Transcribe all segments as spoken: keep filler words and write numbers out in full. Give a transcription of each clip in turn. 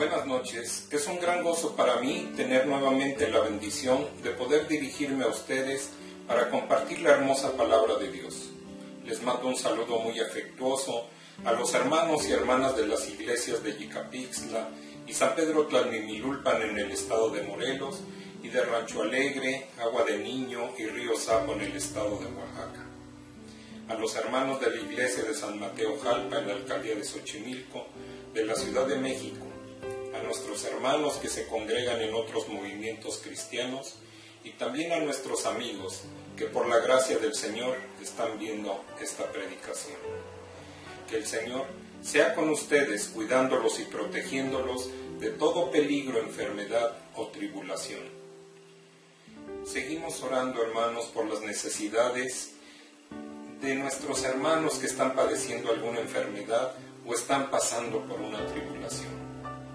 Buenas noches. Es un gran gozo para mí tener nuevamente la bendición de poder dirigirme a ustedes para compartir la hermosa palabra de Dios. Les mando un saludo muy afectuoso a los hermanos y hermanas de las iglesias de Yicapixtla y San Pedro Tlalmimilulpan en el estado de Morelos y de Rancho Alegre, Agua de Niño y Río Sapo en el estado de Oaxaca. A los hermanos de la iglesia de San Mateo Jalpa en la alcaldía de Xochimilco, de la Ciudad de México, a nuestros hermanos que se congregan en otros movimientos cristianos y también a nuestros amigos que por la gracia del Señor están viendo esta predicación. Que el Señor sea con ustedes, cuidándolos y protegiéndolos de todo peligro, enfermedad o tribulación. Seguimos orando, hermanos, por las necesidades de nuestros hermanos que están padeciendo alguna enfermedad o están pasando por una tribulación.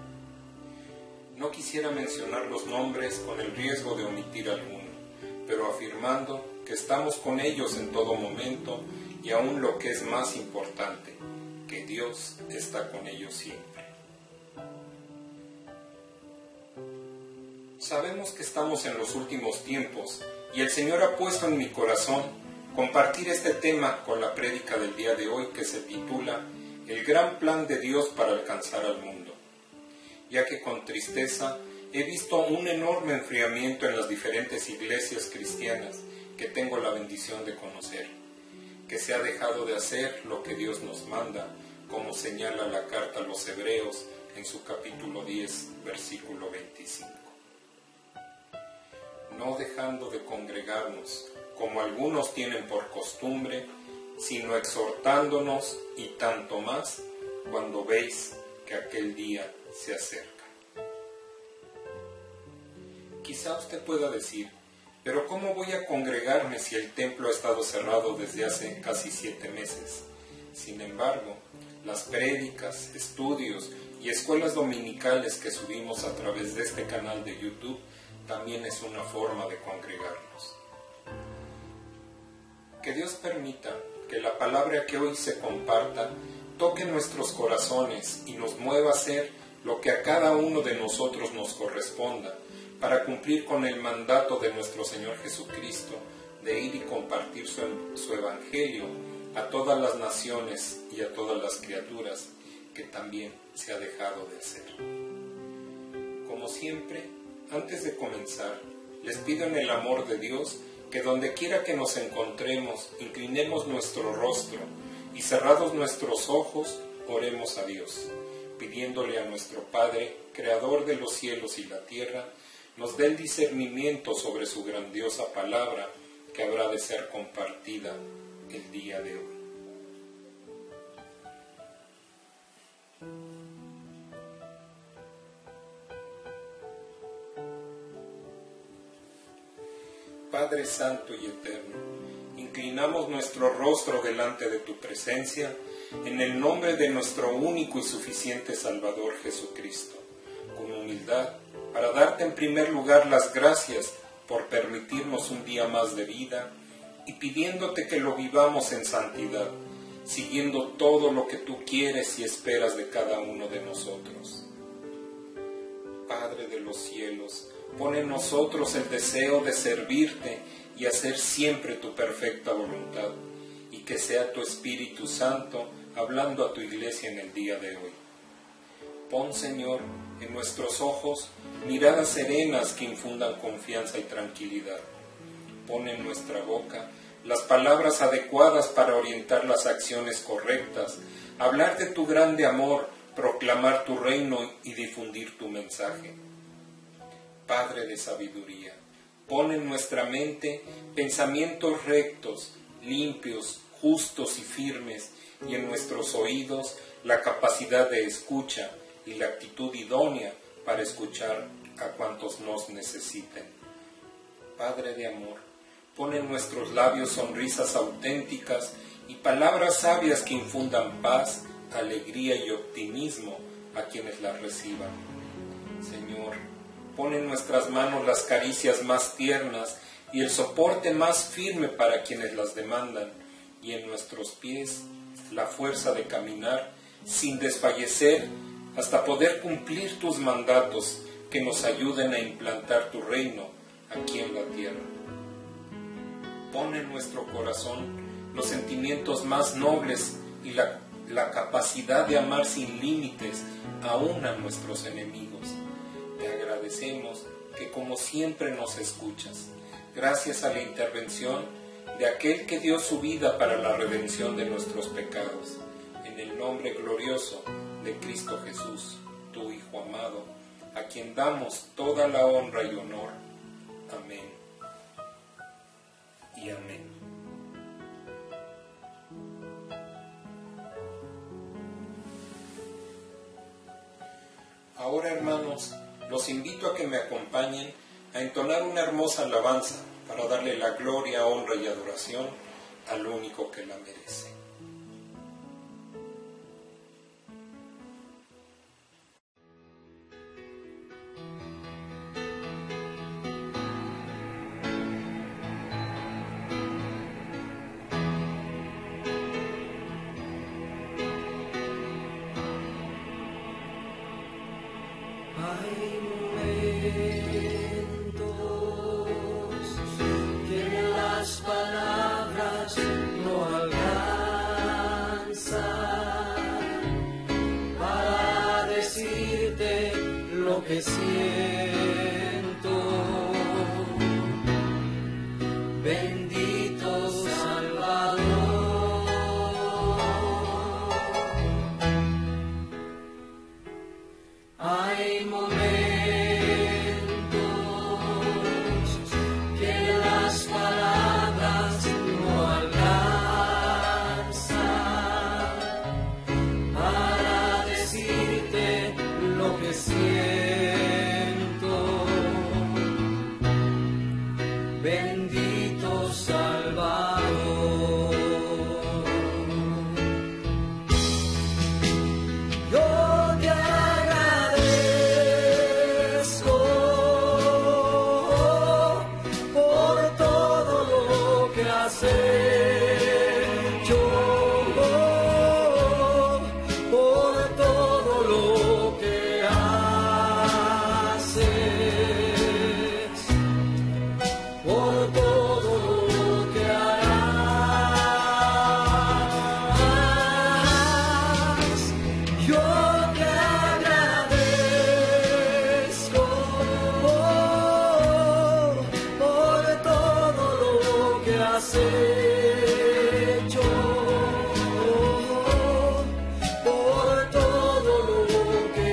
No quisiera mencionar los nombres con el riesgo de omitir alguno, pero afirmando que estamos con ellos en todo momento y aún lo que es más importante, que Dios está con ellos siempre. Sabemos que estamos en los últimos tiempos y el Señor ha puesto en mi corazón compartir este tema con la prédica del día de hoy que se titula El gran plan de Dios para alcanzar al mundo, ya que con tristeza he visto un enorme enfriamiento en las diferentes iglesias cristianas que tengo la bendición de conocer, que se ha dejado de hacer lo que Dios nos manda, como señala la carta a los Hebreos en su capítulo diez, versículo veinticinco. No dejando de congregarnos, como algunos tienen por costumbre, sino exhortándonos y tanto más cuando veis que aquel día se acerca. Quizá usted pueda decir, pero ¿cómo voy a congregarme si el templo ha estado cerrado desde hace casi siete meses? Sin embargo, las prédicas, estudios y escuelas dominicales que subimos a través de este canal de YouTube también es una forma de congregarnos. Que Dios permita que la palabra que hoy se comparta toque nuestros corazones y nos mueva a hacer lo que a cada uno de nosotros nos corresponda para cumplir con el mandato de nuestro Señor Jesucristo de ir y compartir su, su Evangelio a todas las naciones y a todas las criaturas que también se ha dejado de hacer. Como siempre, antes de comenzar, les pido en el amor de Dios que donde quiera que nos encontremos, inclinemos nuestro rostro y cerrados nuestros ojos, oremos a Dios, pidiéndole a nuestro Padre, Creador de los cielos y la tierra, nos dé el discernimiento sobre su grandiosa palabra que habrá de ser compartida el día de hoy. Padre Santo y Eterno, inclinamos nuestro rostro delante de tu presencia en el nombre de nuestro único y suficiente Salvador Jesucristo, con humildad, para darte en primer lugar las gracias por permitirnos un día más de vida y pidiéndote que lo vivamos en santidad, siguiendo todo lo que tú quieres y esperas de cada uno de nosotros. Padre de los cielos, pon en nosotros el deseo de servirte y hacer siempre tu perfecta voluntad, y que sea tu Espíritu Santo hablando a tu iglesia en el día de hoy. Pon, Señor, en nuestros ojos miradas serenas que infundan confianza y tranquilidad. Pon en nuestra boca las palabras adecuadas para orientar las acciones correctas, hablar de tu grande amor, proclamar tu reino y difundir tu mensaje. Padre de sabiduría, pon en nuestra mente pensamientos rectos, limpios, justos y firmes, y en nuestros oídos la capacidad de escucha y la actitud idónea para escuchar a cuantos nos necesiten. Padre de amor, pon en nuestros labios sonrisas auténticas y palabras sabias que infundan paz, alegría y optimismo a quienes las reciban. Señor, pon en nuestras manos las caricias más tiernas y el soporte más firme para quienes las demandan, y en nuestros pies la fuerza de caminar sin desfallecer hasta poder cumplir tus mandatos que nos ayuden a implantar tu reino aquí en la tierra. Pon en nuestro corazón los sentimientos más nobles y la, la capacidad de amar sin límites aún a nuestros enemigos. Te agradecemos que como siempre nos escuchas, gracias a la intervención de aquel que dio su vida para la redención de nuestros pecados. En el nombre glorioso de Cristo Jesús, tu Hijo amado, a quien damos toda la honra y honor. Amén y amén. Ahora, hermanos, los invito a que me acompañen a entonar una hermosa alabanza para darle la gloria, honra y adoración al único que la merece. Que siento, bendito Salvador. Hay momentos que las palabras no alcanzan para decirte lo que siento. Bendito Salvador, yo te agradezco por todo lo que has hecho, por todo lo que haces, por todo lo que harás. Yo te agradezco por todo lo que has hecho, por todo lo que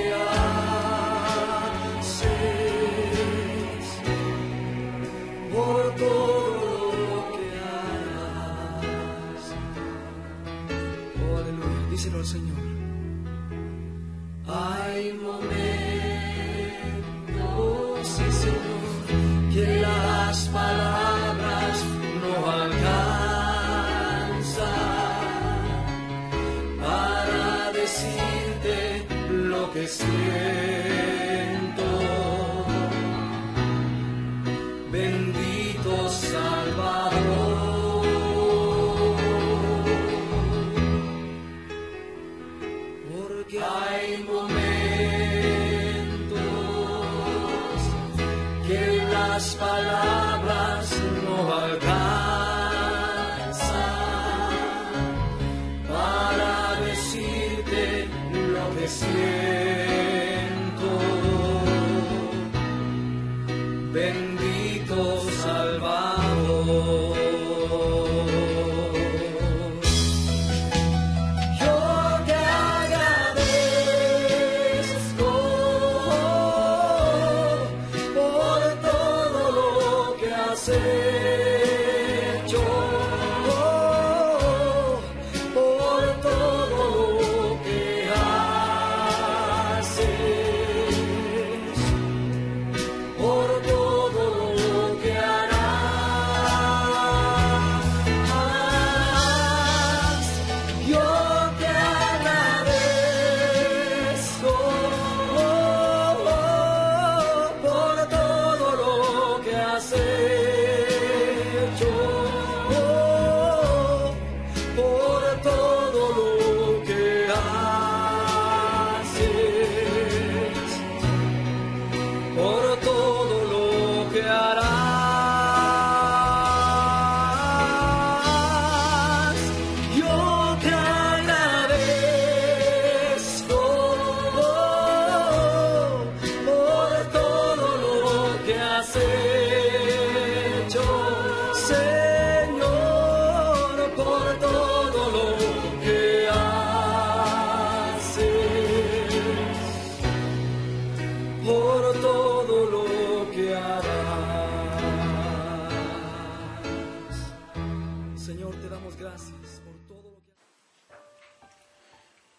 haces, por todo lo que harás. Oh, aleluya, díselo al Señor. Hay momentos, sí, Señor, que las palabras no alcanzan para decirte lo que siento. Bendito Salvador, porque hay momentos que las palabras no alcanzan para decirte lo que siento. Bendito Salvador, yo te agradezco por todo lo que has hecho, por todo lo que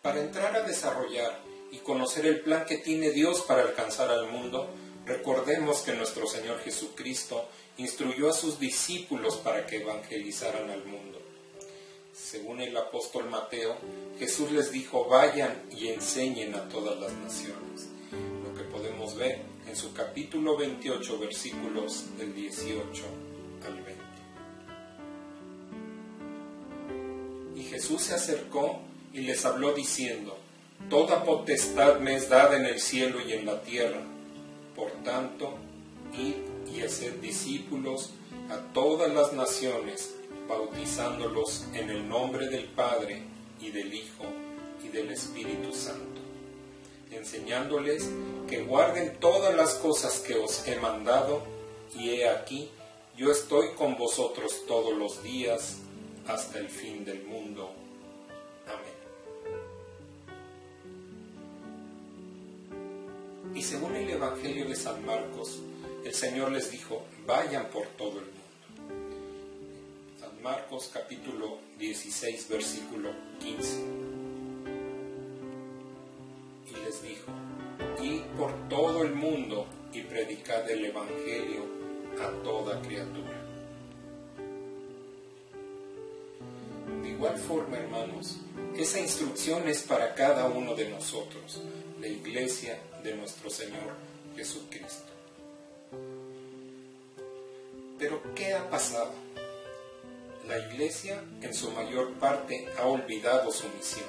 Para entrar a desarrollar y conocer el plan que tiene Dios para alcanzar al mundo, recordemos que nuestro Señor Jesucristo instruyó a sus discípulos para que evangelizaran al mundo. Según el apóstol Mateo, Jesús les dijo: vayan y enseñen a todas las naciones. Lo que podemos ver en su capítulo veintiocho, versículos del dieciocho al veinte. Y Jesús se acercó y les habló diciendo: toda potestad me es dada en el cielo y en la tierra. Por tanto, id y haced discípulos a todas las naciones, bautizándolos en el nombre del Padre, y del Hijo, y del Espíritu Santo, enseñándoles que guarden todas las cosas que os he mandado, y he aquí, yo estoy con vosotros todos los días, hasta el fin del mundo. Amén. Y según el Evangelio de San Marcos, el Señor les dijo: vayan por todo el mundo. San Marcos capítulo dieciséis, versículo quince. Y les dijo: id por todo el mundo y predicad el Evangelio a toda criatura. De igual forma, hermanos, esa instrucción es para cada uno de nosotros, la Iglesia de nuestro Señor Jesucristo. Pero, ¿qué ha pasado? La Iglesia, en su mayor parte, ha olvidado su misión.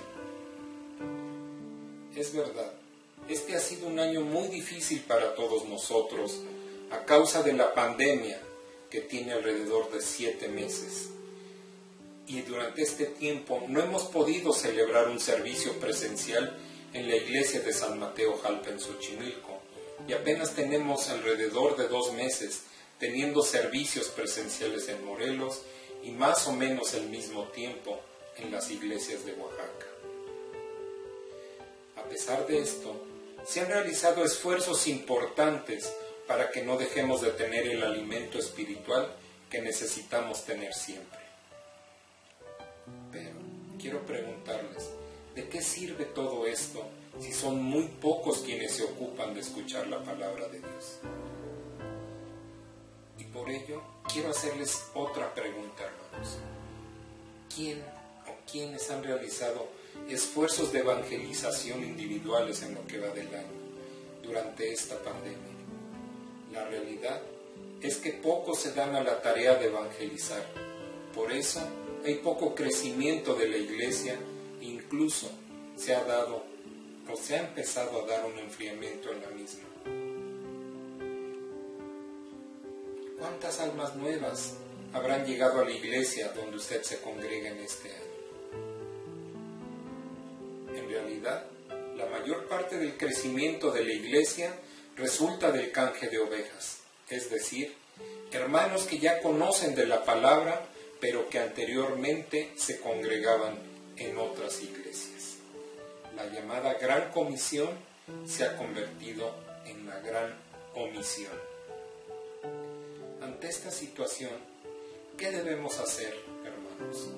Es verdad, este ha sido un año muy difícil para todos nosotros, a causa de la pandemia, que tiene alrededor de siete meses. Y durante este tiempo no hemos podido celebrar un servicio presencial en la iglesia de San Mateo Jalpa en Xochimilco, y apenas tenemos alrededor de dos meses teniendo servicios presenciales en Morelos y más o menos el mismo tiempo en las iglesias de Oaxaca. A pesar de esto, se han realizado esfuerzos importantes para que no dejemos de tener el alimento espiritual que necesitamos tener siempre. Pero quiero preguntarles, ¿de qué sirve todo esto si son muy pocos quienes se ocupan de escuchar la palabra de Dios? Y por ello, quiero hacerles otra pregunta, hermanos. ¿Quién o quiénes han realizado esfuerzos de evangelización individuales en lo que va del año, durante esta pandemia? La realidad es que pocos se dan a la tarea de evangelizar. Por eso hay poco crecimiento de la iglesia, e incluso se ha dado o se ha empezado a dar un enfriamiento en la misma. ¿Cuántas almas nuevas habrán llegado a la iglesia donde usted se congrega en este año? En realidad, la mayor parte del crecimiento de la iglesia resulta del canje de ovejas, es decir, hermanos que ya conocen de la palabra, pero que anteriormente se congregaban en otras iglesias. La llamada Gran Comisión se ha convertido en la Gran Omisión. Ante esta situación, ¿qué debemos hacer, hermanos?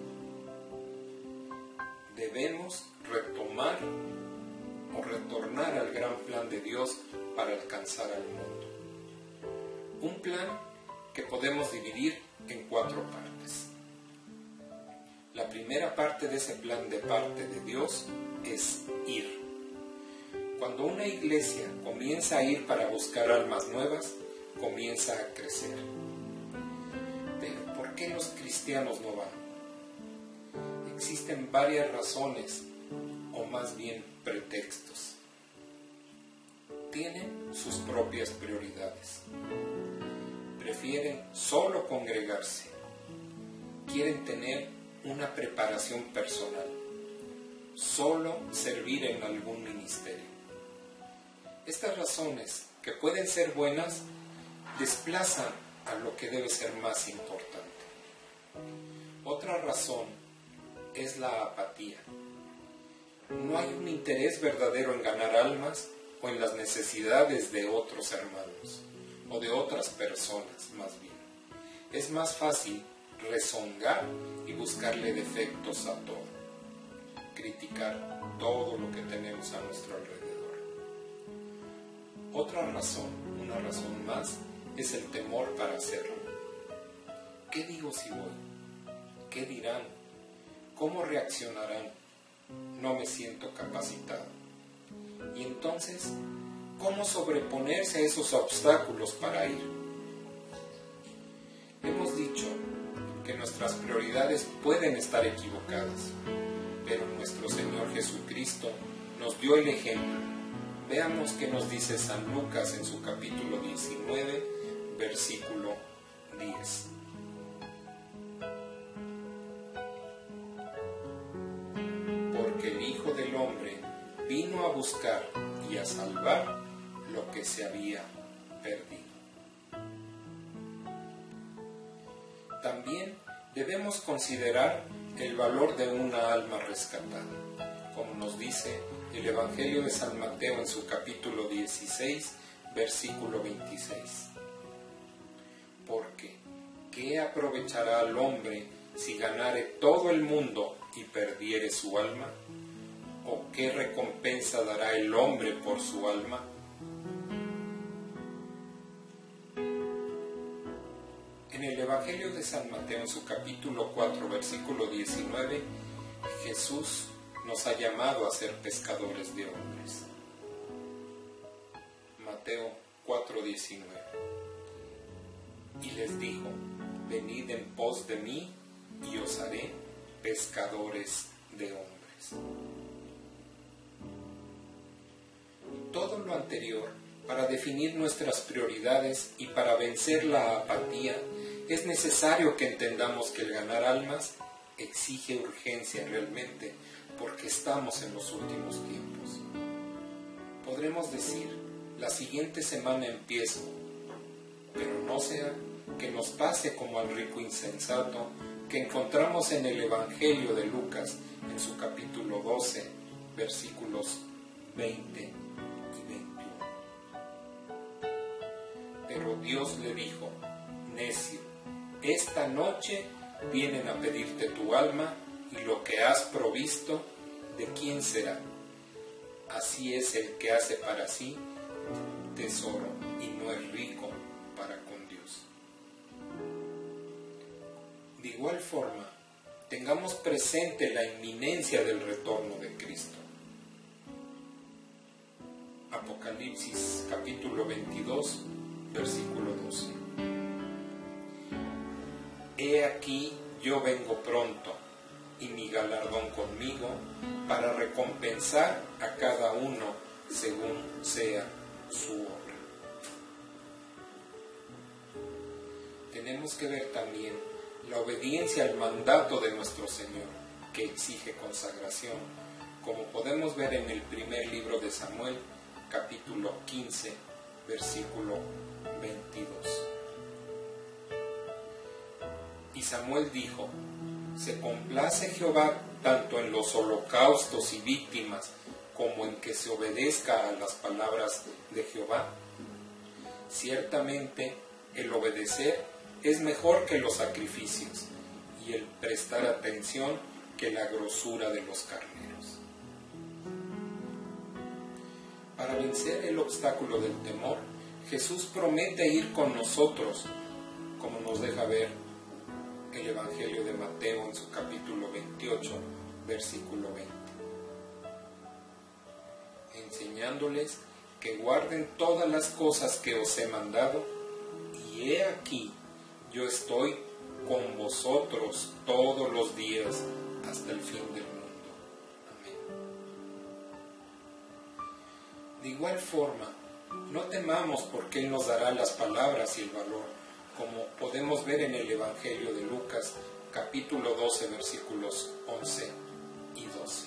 Debemos retomar o retornar al gran plan de Dios para alcanzar al mundo. Un plan que podemos dividir en cuatro partes. La primera parte de ese plan de parte de Dios es ir. Cuando una iglesia comienza a ir para buscar almas nuevas, comienza a crecer. Pero ¿por qué los cristianos no van? Existen varias razones, o más bien pretextos. Tienen sus propias prioridades. Prefieren solo congregarse. Quieren tener una preparación personal. Solo servir en algún ministerio. Estas razones, que pueden ser buenas, desplazan a lo que debe ser más importante. Otra razón es la apatía. No hay un interés verdadero en ganar almas o en las necesidades de otros hermanos o de otras personas, más bien. Es más fácil rezongar y buscarle defectos a todo. criticar todo lo que tenemos a nuestro alrededor. Otra razón, una razón más, es el temor para hacerlo. ¿Qué digo si voy? ¿Qué dirán? ¿Cómo reaccionarán? No me siento capacitado. Y entonces, ¿cómo sobreponerse a esos obstáculos para ir? Hemos dicho que nuestras prioridades pueden estar equivocadas, pero nuestro Señor Jesucristo nos dio el ejemplo. Veamos qué nos dice San Lucas en su capítulo diecinueve, versículo diez. Porque el Hijo del Hombre vino a buscar y a salvar lo que se había perdido. También debemos considerar el valor de una alma rescatada, como nos dice el Evangelio de San Mateo en su capítulo dieciséis, versículo veintiséis. Porque, ¿qué aprovechará al hombre si ganare todo el mundo y perdiere su alma? ¿O qué recompensa dará el hombre por su alma? En el Evangelio de San Mateo, en su capítulo cuatro, versículo diecinueve, Jesús nos ha llamado a ser pescadores de hombres. Mateo cuatro, diecinueve. Y les dijo, venid en pos de mí, y os haré pescadores de hombres. Todo lo anterior, para definir nuestras prioridades y para vencer la apatía, es necesario que entendamos que el ganar almas exige urgencia realmente, porque estamos en los últimos tiempos. Podremos decir, la siguiente semana empiezo, pero no sea que nos pase como al rico insensato que encontramos en el Evangelio de Lucas, en su capítulo doce, versículos veinte y veintiuno. Pero Dios le dijo, necio, esta noche vienen a pedirte tu alma, y lo que has provisto, ¿de quién será? Así es el que hace para sí tesoro y no es rico para con Dios. De igual forma, tengamos presente la inminencia del retorno de Cristo. Apocalipsis capítulo veintidós, versículo doce. He aquí yo vengo pronto, y mi galardón conmigo, para recompensar a cada uno según sea su obra. Tenemos que ver también la obediencia al mandato de nuestro Señor, que exige consagración, como podemos ver en el primer libro de Samuel, capítulo quince, versículo veintidós. Y Samuel dijo, se complace Jehová tanto en los holocaustos y víctimas como en que se obedezca a las palabras de Jehová. Ciertamente el obedecer es mejor que los sacrificios y el prestar atención que la grosura de los carneros. Para vencer el obstáculo del temor, Jesús promete ir con nosotros, como nos deja ver el Evangelio de Mateo en su capítulo veintiocho, versículo veinte. Enseñándoles que guarden todas las cosas que os he mandado, y he aquí, yo estoy con vosotros todos los días hasta el fin del mundo. Amén. De igual forma, no temamos porque Él nos dará las palabras y el valor, como podemos ver en el Evangelio de Lucas, capítulo doce, versículos once y doce.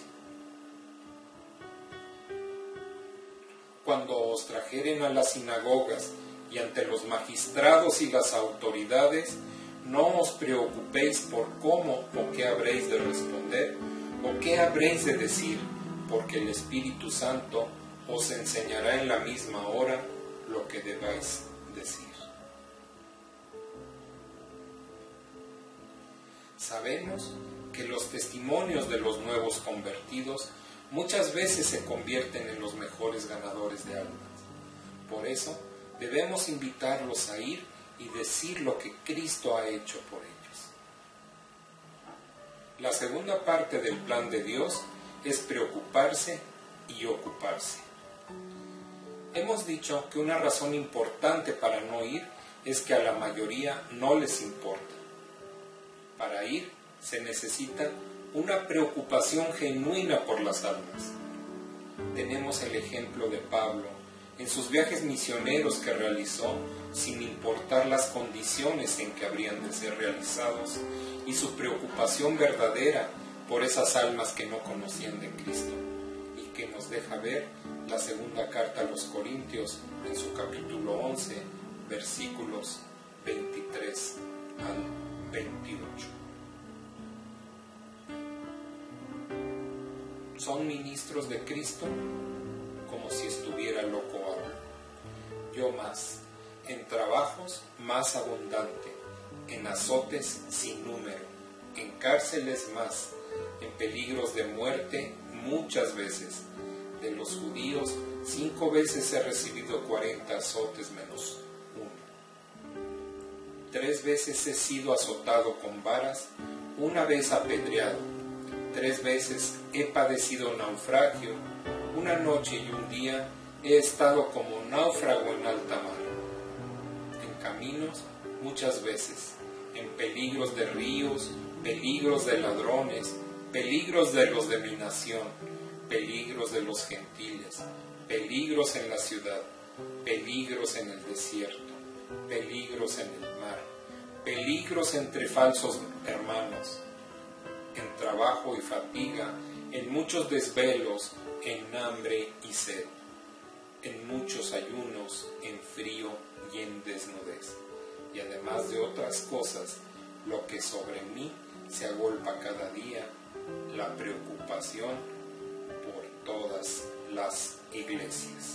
Cuando os trajeren a las sinagogas y ante los magistrados y las autoridades, no os preocupéis por cómo o qué habréis de responder o qué habréis de decir, porque el Espíritu Santo os enseñará en la misma hora lo que debáis decir. Sabemos que los testimonios de los nuevos convertidos muchas veces se convierten en los mejores ganadores de almas. Por eso, debemos invitarlos a ir y decir lo que Cristo ha hecho por ellos. La segunda parte del plan de Dios es preocuparse y ocuparse. Hemos dicho que una razón importante para no ir es que a la mayoría no les importa. Para ir se necesita una preocupación genuina por las almas. Tenemos el ejemplo de Pablo en sus viajes misioneros que realizó sin importar las condiciones en que habrían de ser realizados y su preocupación verdadera por esas almas que no conocían de Cristo, y que nos deja ver la segunda carta a los Corintios en su capítulo once, versículos veintitrés al veintiocho. Son ministros de Cristo como si estuviera loco ahora. Yo más, en trabajos más abundante, en azotes sin número, en cárceles más, en peligros de muerte muchas veces. De los judíos, cinco veces he recibido cuarenta azotes menos uno. Tres veces he sido azotado con varas, una vez apedreado. Tres veces he padecido naufragio, una noche y un día he estado como náufrago en alta mar. En caminos muchas veces, en peligros de ríos, peligros de ladrones, peligros de los de mi nación, peligros de los gentiles, peligros en la ciudad, peligros en el desierto, peligros en el mar, peligros entre falsos hermanos, en trabajo y fatiga, en muchos desvelos, en hambre y sed, en muchos ayunos, en frío y en desnudez, y además de otras cosas, lo que sobre mí se agolpa cada día, la preocupación por todas las iglesias.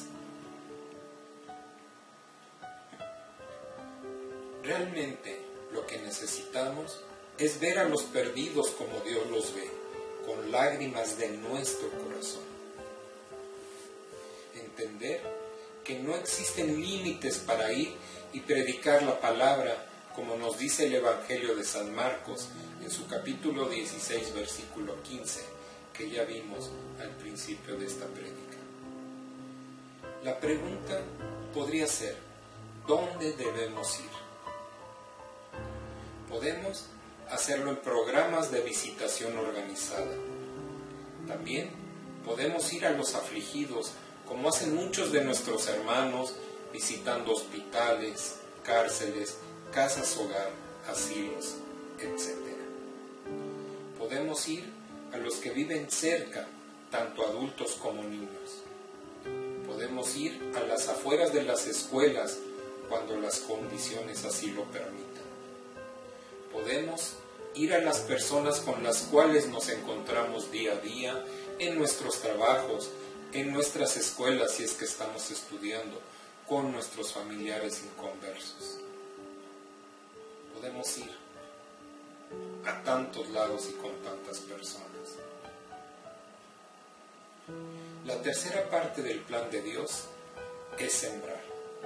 Realmente lo que necesitamos es ver a los perdidos como Dios los ve, con lágrimas de nuestro corazón. Entender que no existen límites para ir y predicar la palabra, como nos dice el Evangelio de San Marcos en su capítulo dieciséis, versículo quince, que ya vimos al principio de esta prédica. La pregunta podría ser, ¿dónde debemos ir? Podemos hacerlo en programas de visitación organizada. También podemos ir a los afligidos, como hacen muchos de nuestros hermanos, visitando hospitales, cárceles, casas hogar, asilos, etcétera. Podemos ir a los que viven cerca, tanto adultos como niños. Podemos ir a las afueras de las escuelas, cuando las condiciones así lo permitan. Podemos ir a las personas con las cuales nos encontramos día a día, en nuestros trabajos, en nuestras escuelas si es que estamos estudiando, con nuestros familiares inconversos. Podemos ir a tantos lados y con tantas personas. La tercera parte del plan de Dios es sembrar.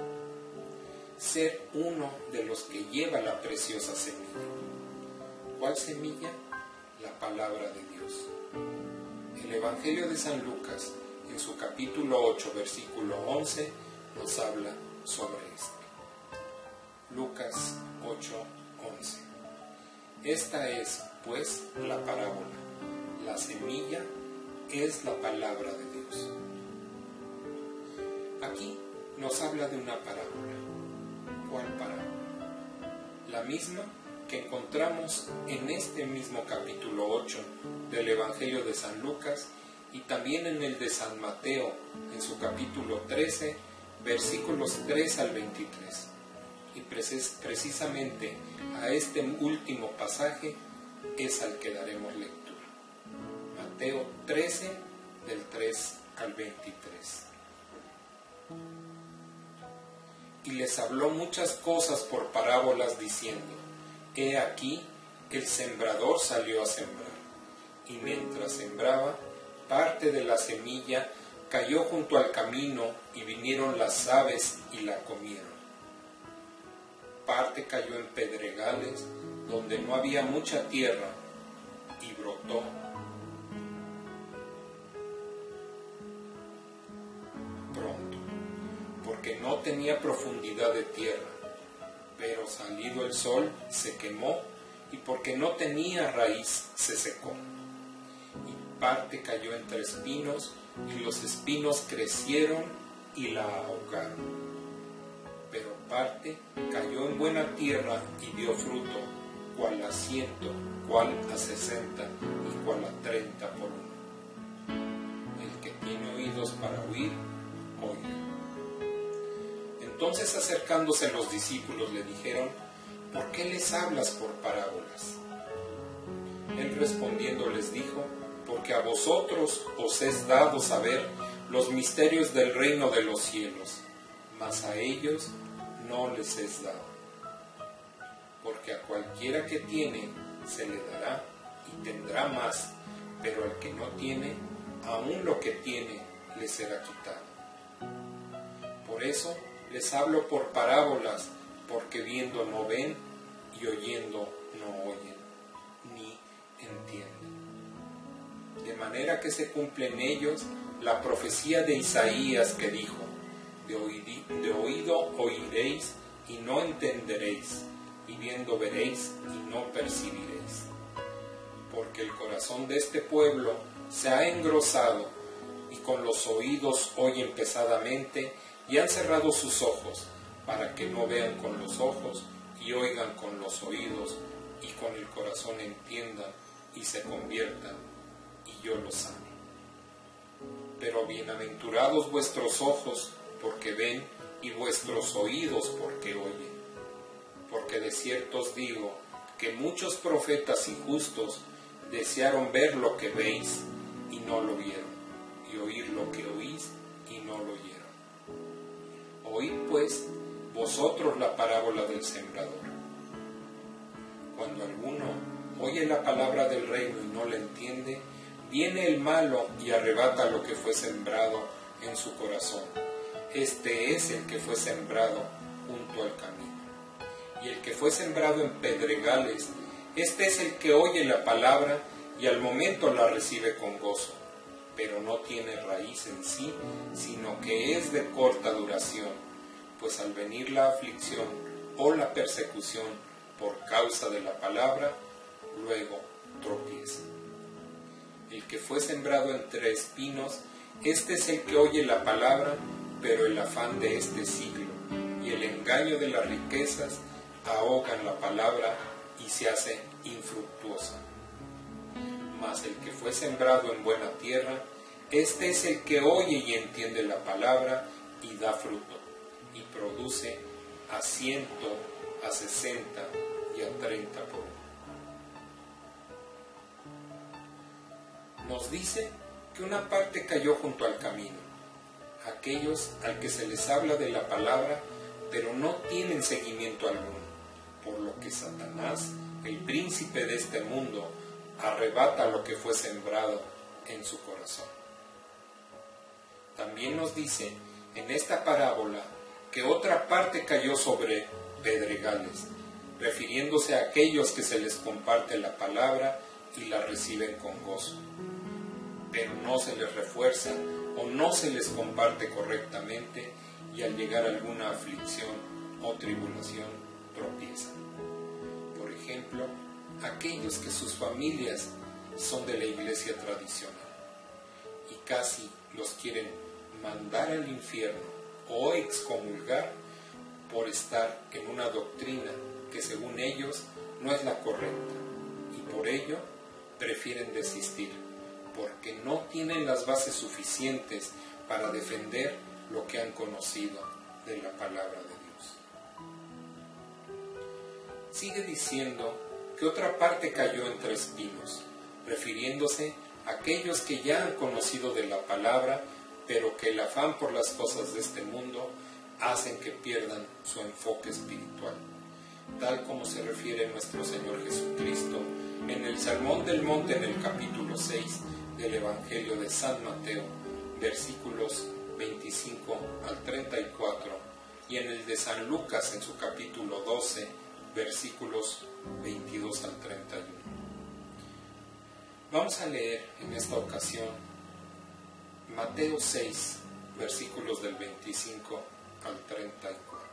Ser uno de los que lleva la preciosa semilla. ¿Cuál semilla? La palabra de Dios. El Evangelio de San Lucas, en su capítulo ocho, versículo once, nos habla sobre esto. Lucas ocho, once. Esta es, pues, la parábola. La semilla es la palabra de Dios. Aquí nos habla de una parábola. ¿Cuál parábola? La misma que encontramos en este mismo capítulo ocho del Evangelio de San Lucas y también en el de San Mateo, en su capítulo trece, versículos tres al veintitrés. Y precis- precisamente a este último pasaje es al que daremos lectura. Mateo trece, del tres al veintitrés. Y les habló muchas cosas por parábolas diciendo: He aquí, el sembrador salió a sembrar. y mientras sembraba, parte de la semilla cayó junto al camino y vinieron las aves y la comieron. Parte cayó en pedregales donde no había mucha tierra y brotó. Pronto, porque no tenía profundidad de tierra, pero salido el sol se quemó y porque no tenía raíz se secó. Y parte cayó entre espinos y los espinos crecieron y la ahogaron. Pero parte cayó en buena tierra y dio fruto, cual a ciento, cual a sesenta y cual a treinta por uno. El que tiene oídos para oír, oiga. Entonces acercándose los discípulos le dijeron: ¿por qué les hablas por parábolas? Él respondiendo les dijo: porque a vosotros os es dado saber los misterios del reino de los cielos, mas a ellos no les es dado. Porque a cualquiera que tiene se le dará y tendrá más, pero al que no tiene, aun lo que tiene le será quitado. Por eso les hablo por parábolas, porque viendo no ven y oyendo no oyen, ni entienden. De manera que se cumple en ellos la profecía de Isaías que dijo: de, oídi, de oído oiréis y no entenderéis, y viendo veréis y no percibiréis. Porque el corazón de este pueblo se ha engrosado, y con los oídos oyen pesadamente, y han cerrado sus ojos, para que no vean con los ojos, y oigan con los oídos, y con el corazón entiendan, y se conviertan, y yo los sane. Pero bienaventurados vuestros ojos, porque ven, y vuestros oídos, porque oyen. Porque de cierto os digo, que muchos profetas y justos desearon ver lo que veis, y no lo vieron, y oír lo que oís, y no lo oyeron. Oíd pues vosotros la parábola del sembrador. Cuando alguno oye la palabra del reino y no la entiende, viene el malo y arrebata lo que fue sembrado en su corazón. Este es el que fue sembrado junto al camino. Y el que fue sembrado en pedregales, este es el que oye la palabra y al momento la recibe con gozo, pero no tiene raíz en sí, sino que es de corta duración, pues al venir la aflicción o la persecución por causa de la palabra, luego tropieza. El que fue sembrado entre espinos, este es el que oye la palabra, pero el afán de este siglo y el engaño de las riquezas ahogan la palabra y se hace infructuosa. Mas el que fue sembrado en buena tierra, este es el que oye y entiende la palabra y da fruto, y produce a ciento, a sesenta y a treinta por uno. Nos dice que una parte cayó junto al camino, aquellos al que se les habla de la palabra, pero no tienen seguimiento alguno, por lo que Satanás, el príncipe de este mundo, arrebata lo que fue sembrado en su corazón. También nos dice en esta parábola que otra parte cayó sobre pedregales, refiriéndose a aquellos que se les comparte la palabra y la reciben con gozo, pero no se les refuerza o no se les comparte correctamente y al llegar alguna aflicción o tribulación tropiezan. Por ejemplo, aquellos que sus familias son de la iglesia tradicional y casi los quieren mandar al infierno o excomulgar por estar en una doctrina que según ellos no es la correcta, y por ello prefieren desistir, porque no tienen las bases suficientes para defender lo que han conocido de la palabra de Dios. Sigue diciendo que otra parte cayó entre espinos, refiriéndose a aquellos que ya han conocido de la palabra, pero que el afán por las cosas de este mundo hacen que pierdan su enfoque espiritual, tal como se refiere nuestro Señor Jesucristo en el Sermón del Monte en el capítulo seis del Evangelio de San Mateo, versículos veinticinco al treinta y cuatro, y en el de San Lucas en su capítulo doce, versículos veintidós al treinta y uno. Vamos a leer en esta ocasión Mateo seis, versículos del veinticinco al treinta y cuatro.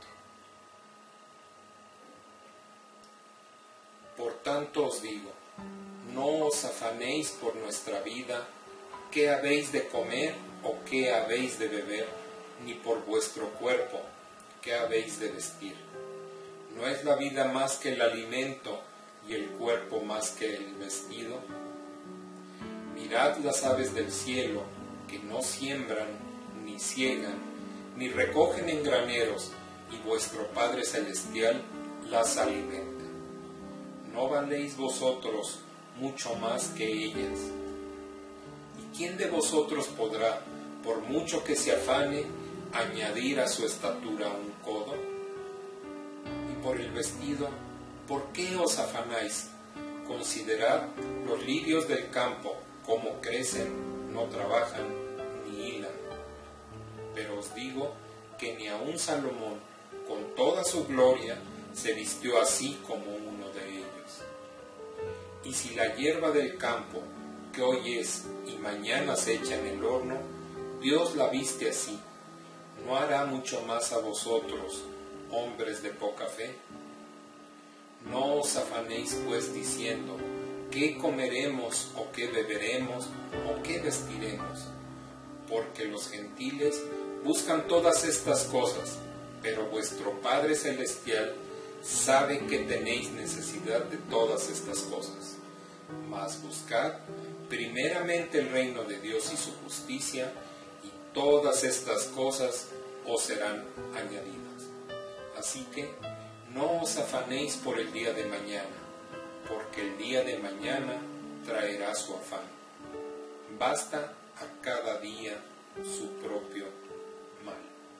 Por tanto os digo, no os afanéis por nuestra vida, qué habéis de comer o qué habéis de beber, ni por vuestro cuerpo, qué habéis de vestir. ¿No es la vida más que el alimento y el cuerpo más que el vestido? Mirad las aves del cielo, que no siembran, ni ciegan, ni recogen en graneros, y vuestro Padre Celestial las alimenta. ¿No valéis vosotros mucho más que ellas? ¿Y quién de vosotros podrá, por mucho que se afane, añadir a su estatura un codo? Y por el vestido, ¿por qué os afanáis? Considerad los lirios del campo, cómo crecen, no trabajan, ni hilan. Pero os digo que ni aun Salomón, con toda su gloria, se vistió así como uno de ellos. Y si la hierba del campo, que hoy es y mañana se echa en el horno, Dios la viste así, ¿no hará mucho más a vosotros, hombres de poca fe? No os afanéis pues diciendo, ¿qué comeremos o qué beberemos o qué vestiremos? Porque los gentiles buscan todas estas cosas, pero vuestro Padre Celestial sabe que tenéis necesidad de todas estas cosas. Mas buscad primeramente el reino de Dios y su justicia, y todas estas cosas os serán añadidas. Así que no os afanéis por el día de mañana, porque el día de mañana traerá su afán. Basta a cada día su propio mal.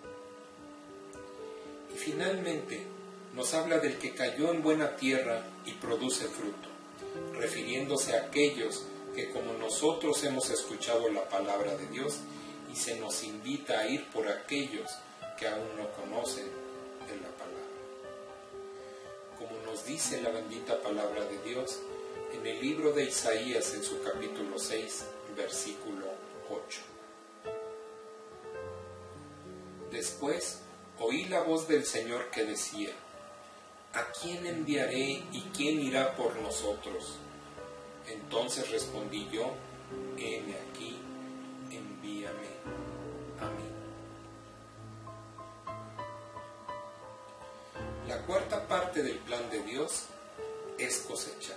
Y finalmente nos habla del que cayó en buena tierra y produce fruto, refiriéndose a aquellos que como nosotros hemos escuchado la palabra de Dios y se nos invita a ir por aquellos que aún no conocen de la palabra. Como nos dice la bendita palabra de Dios en el libro de Isaías en su capítulo seis, versículo ocho. Después oí la voz del Señor que decía, ¿a quién enviaré y quién irá por nosotros? Entonces respondí yo, heme aquí, envíame a mí. La cuarta parte del plan de Dios es cosechar.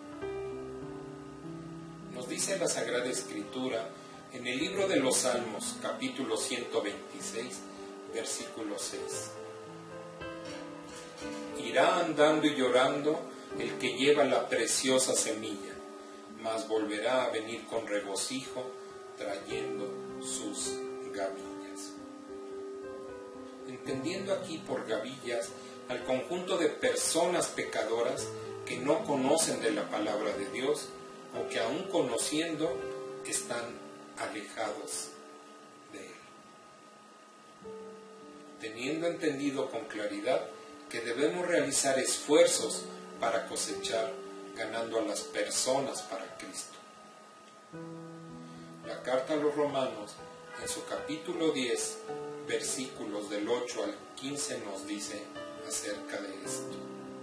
Nos dice la Sagrada Escritura en el libro de los Salmos, capítulo ciento veintiséis, versículo seis. Irá andando y llorando el que lleva la preciosa semilla, mas volverá a venir con regocijo, trayendo sus gavillas. Entendiendo aquí por gavillas al conjunto de personas pecadoras que no conocen de la palabra de Dios, o que aún conociendo están alejados de Él. Teniendo entendido con claridad que debemos realizar esfuerzos para cosechar, ganando a las personas para Cristo. La carta a los Romanos, en su capítulo diez, versículos del ocho al quince, nos dice acerca de esto.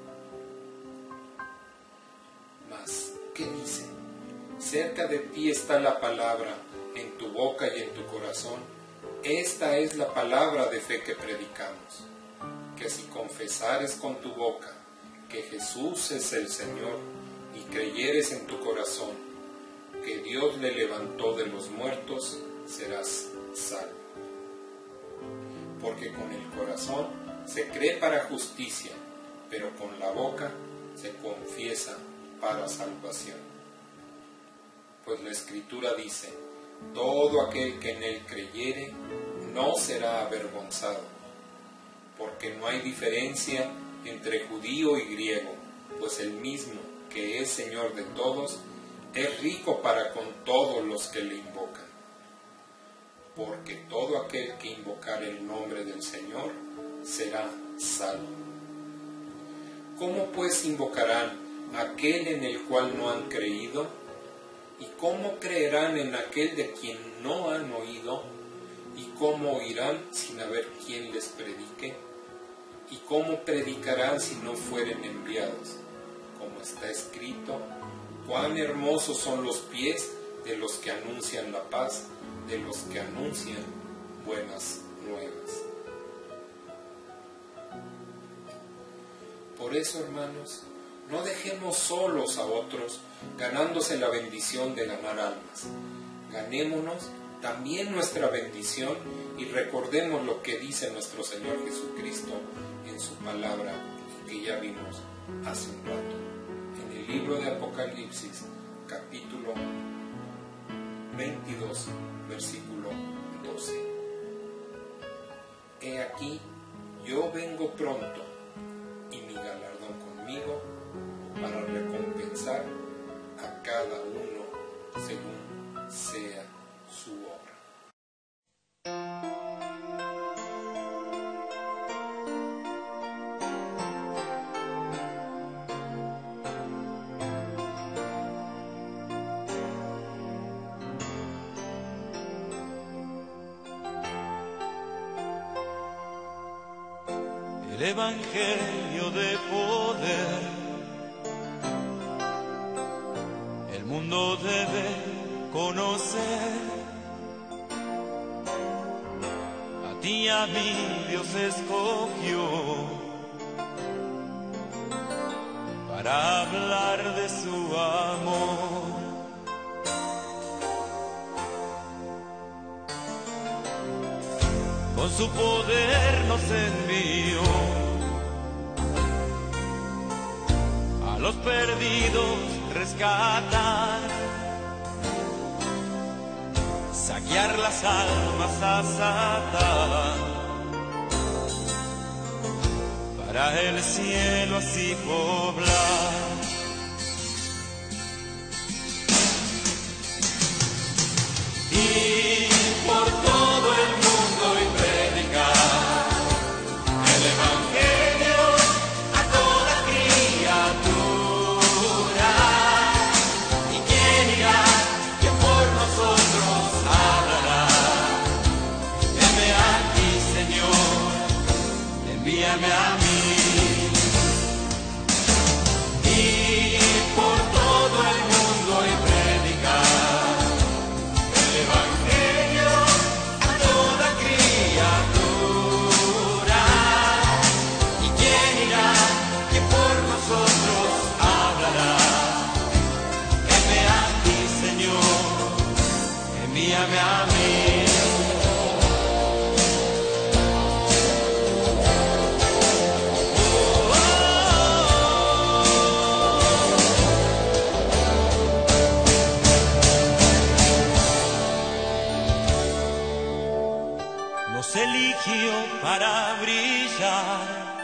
Mas, ¿qué dice? Cerca de ti está la palabra, en tu boca y en tu corazón. Esta es la palabra de fe que predicamos, que si confesares con tu boca que Jesús es el Señor y creyeres en tu corazón que Dios le levantó de los muertos, serás salvo. Porque con el corazón se cree para justicia, pero con la boca se confiesa para salvación. Pues la Escritura dice, todo aquel que en él creyere no será avergonzado, porque no hay diferencia entre judío y griego, pues el mismo, que es Señor de todos, es rico para con todos los que le invocan. Porque todo aquel que invocar el nombre del Señor será salvo. ¿Cómo pues invocarán aquel en el cual no han creído? ¿Y cómo creerán en aquel de quien no han oído? ¿Y cómo oirán sin haber quien les predique? ¿Y cómo predicarán si no fueren enviados? Como está escrito, cuán hermosos son los pies de los que anuncian la paz, de los que anuncian buenas nuevas. Por eso, hermanos, no dejemos solos a otros, ganándose la bendición de ganar almas. Ganémonos también nuestra bendición y recordemos lo que dice nuestro Señor Jesucristo en su palabra, que ya vimos hace un rato, en el libro de Apocalipsis, capítulo veintidós, versículo doce. He aquí, yo vengo pronto, y mi galardón conmigo, para recompensar a cada uno según sea su obra. El evangelio de poder, el mundo debe conocer. A ti y a mí Dios escogió para hablar de su amor. Con su poder nos envió a los perdidos rescatar, saquear las almas a Satán, para el cielo así poblar. Y por todo el mundo y predicar el evangelio a toda criatura. ¿Y quién irá? ¿Quién por nosotros hablará? Heme aquí, Señor, envíame a mí. Y por todo el mundo y predicar el evangelio a toda criatura. ¿Y quién irá? ¿Quién por nosotros hablará? Heme aquí, Señor, envíame a mí. Nos eligió para brillar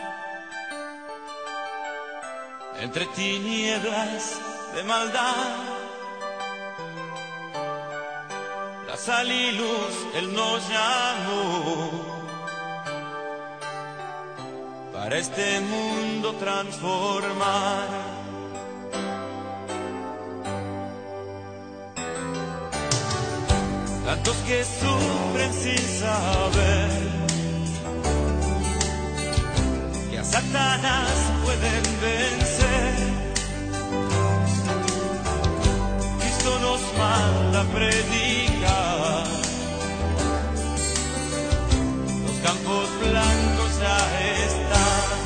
entre tinieblas de maldad. La sal y luz Él nos llamó para este mundo transformar. Tantos que sufren sin saber que a Satanás pueden vencer. Cristo nos manda a predicar, los campos blancos ya están.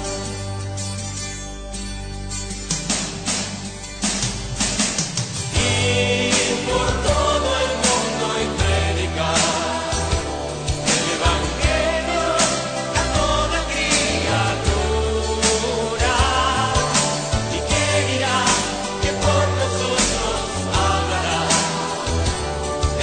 Y por todo el mundo y predicar el evangelio a toda criatura. ¿Y quién irá? ¿Quién por nosotros hablará?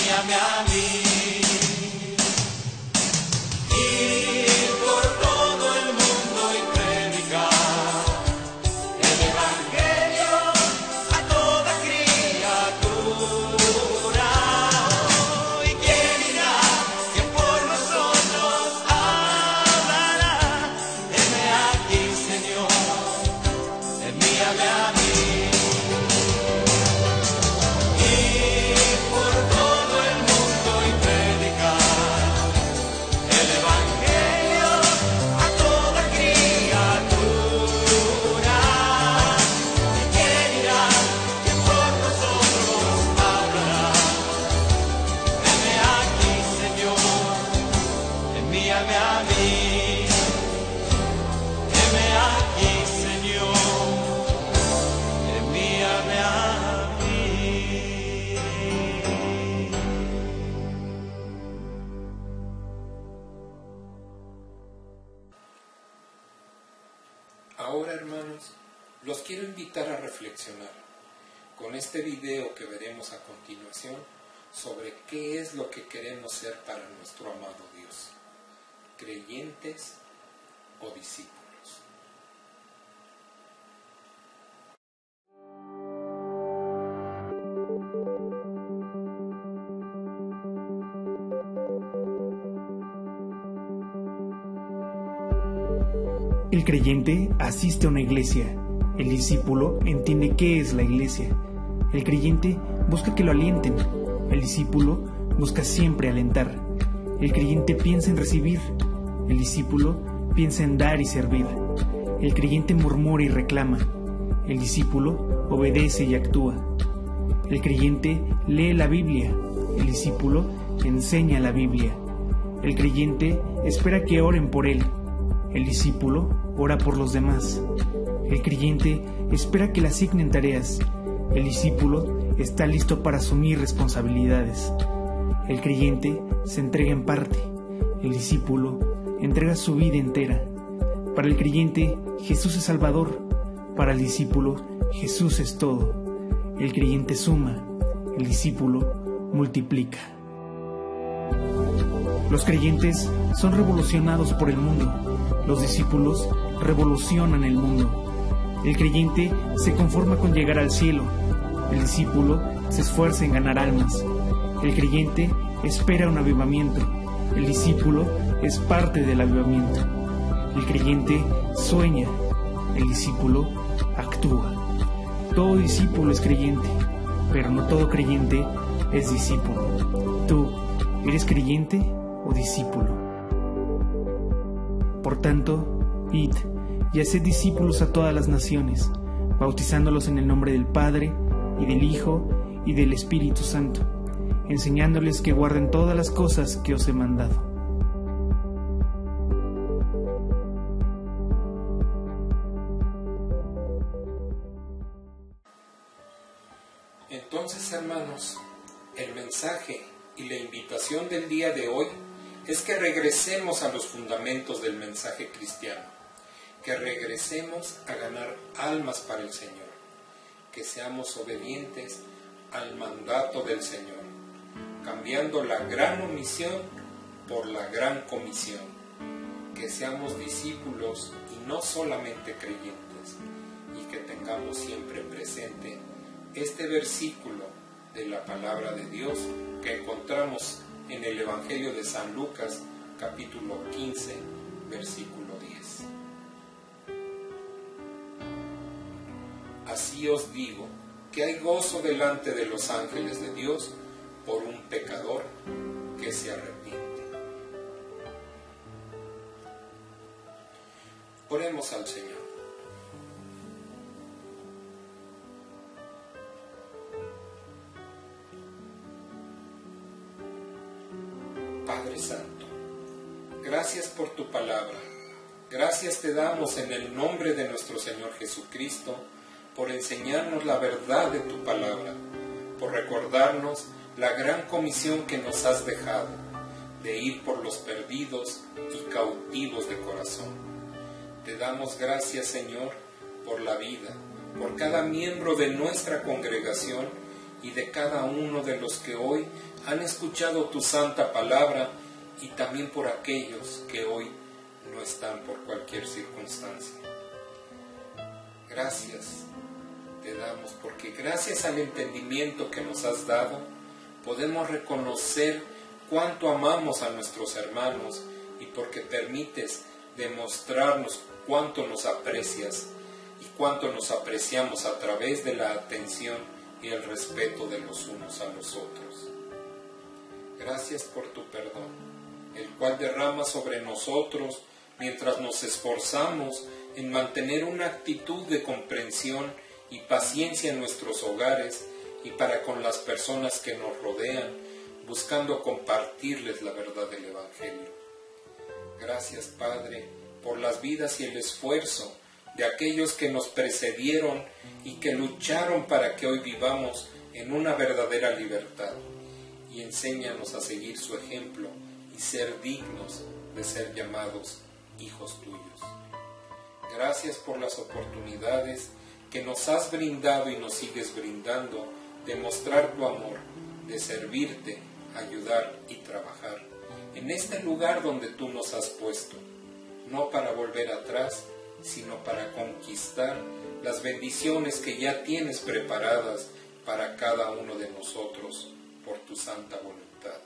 envíame a mí. Ir por todo el mundo y predicar el Evangelio a toda criatura. ¿Y quién irá? ¿Quién por nosotros hablará? Heme aquí, Señor, envíame a mí. Ahora, hermanos, los quiero invitar a reflexionar con este video que veremos a continuación sobre qué es lo que queremos ser para nuestro amado Dios, creyentes o discípulos. El creyente asiste a una iglesia. El discípulo entiende qué es la iglesia. El creyente busca que lo alienten. El discípulo busca siempre alentar. El creyente piensa en recibir. El discípulo piensa en dar y servir. El creyente murmura y reclama. El discípulo obedece y actúa. El creyente lee la Biblia. El discípulo enseña la Biblia. El creyente espera que oren por él. El discípulo ora por los demás. El creyente espera que le asignen tareas. El discípulo está listo para asumir responsabilidades. El creyente se entrega en parte. El discípulo entrega su vida entera. Para el creyente, Jesús es Salvador. Para el discípulo, Jesús es todo. El creyente suma. El discípulo multiplica. Los creyentes son revolucionados por el mundo. Los discípulos revolucionan el mundo. El creyente se conforma con llegar al cielo. El discípulo se esfuerza en ganar almas. El creyente espera un avivamiento. El discípulo es parte del avivamiento. El creyente sueña. El discípulo actúa. Todo discípulo es creyente, pero no todo creyente es discípulo. ¿Tú eres creyente o discípulo? Por tanto, id y haced discípulos a todas las naciones, bautizándolos en el nombre del Padre, y del Hijo, y del Espíritu Santo, enseñándoles que guarden todas las cosas que os he mandado. Entonces, hermanos, el mensaje y la invitación del día de hoy es que regresemos a los fundamentos del mensaje cristiano, que regresemos a ganar almas para el Señor, que seamos obedientes al mandato del Señor, cambiando la gran omisión por la gran comisión, que seamos discípulos y no solamente creyentes, y que tengamos siempre presente este versículo de la palabra de Dios que encontramos en el Evangelio de San Lucas, capítulo quince, versículo diez. Así os digo que hay gozo delante de los ángeles de Dios por un pecador que se arrepiente. Oremos al Señor. Padre Santo, gracias por tu palabra. Gracias te damos en el nombre de nuestro Señor Jesucristo por enseñarnos la verdad de tu palabra, por recordarnos la gran comisión que nos has dejado, de ir por los perdidos y cautivos de corazón. Te damos gracias, Señor, por la vida, por cada miembro de nuestra congregación y de cada uno de los que hoy han escuchado tu santa palabra, y también por aquellos que hoy no están por cualquier circunstancia. Gracias te damos, porque gracias al entendimiento que nos has dado, podemos reconocer cuánto amamos a nuestros hermanos, y porque permites demostrarnos cuánto nos aprecias y cuánto nos apreciamos a través de la atención y el respeto de los unos a los otros. Gracias por tu perdón, el cual derrama sobre nosotros mientras nos esforzamos en mantener una actitud de comprensión y paciencia en nuestros hogares y para con las personas que nos rodean, buscando compartirles la verdad del Evangelio. Gracias, Padre, por las vidas y el esfuerzo de aquellos que nos precedieron y que lucharon para que hoy vivamos en una verdadera libertad. Y enséñanos a seguir su ejemplo y ser dignos de ser llamados hijos tuyos. Gracias por las oportunidades que nos has brindado y nos sigues brindando de mostrar tu amor, de servirte, ayudar y trabajar en este lugar donde tú nos has puesto, no para volver atrás, sino para conquistar las bendiciones que ya tienes preparadas para cada uno de nosotros por tu santa voluntad.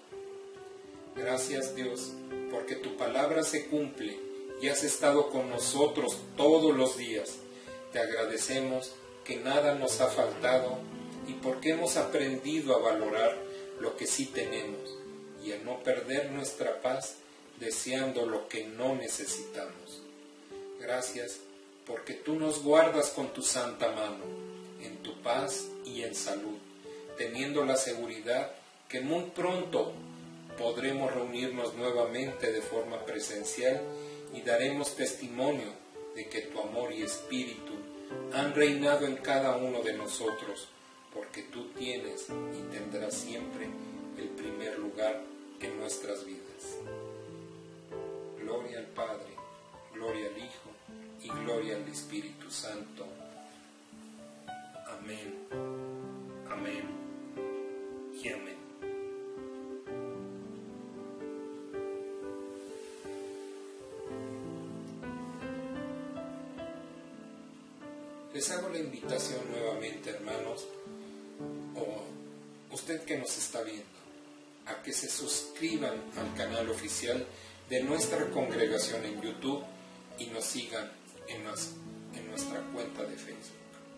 Gracias, Dios, porque tu palabra se cumple y has estado con nosotros todos los días. Te agradecemos que nada nos ha faltado y porque hemos aprendido a valorar lo que sí tenemos y a no perder nuestra paz deseando lo que no necesitamos. Gracias porque tú nos guardas con tu santa mano, en tu paz y en salud, teniendo la seguridad que muy pronto podremos reunirnos nuevamente de forma presencial y daremos testimonio de que tu amor y espíritu han reinado en cada uno de nosotros, porque tú tienes y tendrás siempre el primer lugar en nuestras vidas. Gloria al Padre, gloria al Hijo y gloria al Espíritu Santo. Amén, amén y amén. Les hago la invitación nuevamente, hermanos, o usted que nos está viendo, a que se suscriban al canal oficial de nuestra congregación en YouTube y nos sigan en, las, en nuestra cuenta de Facebook.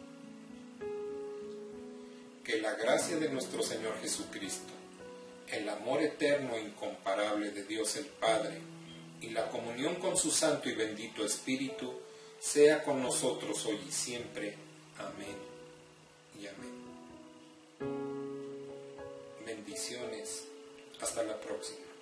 Que la gracia de nuestro Señor Jesucristo, el amor eterno e incomparable de Dios el Padre y la comunión con su Santo y bendito Espíritu sea con nosotros hoy y siempre. Amén y amén. Bendiciones. Hasta la próxima.